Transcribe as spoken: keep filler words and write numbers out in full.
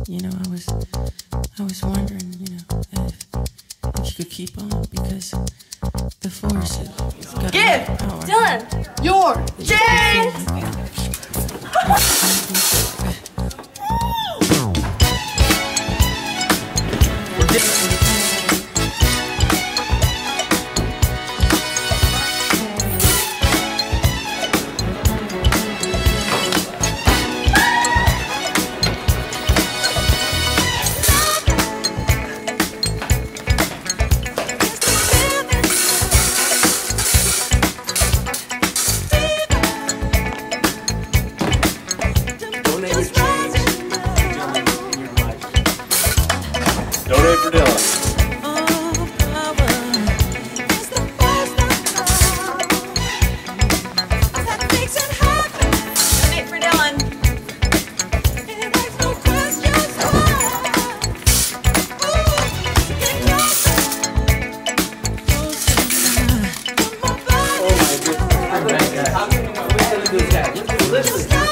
you know, I was, I was wondering, you know, if, if you could keep on because the force has got Give! a lot of power. Dylan! Your chance! Donate for Dylan. Donate for Dylan. Oh my goodness. How can we do that? Listen.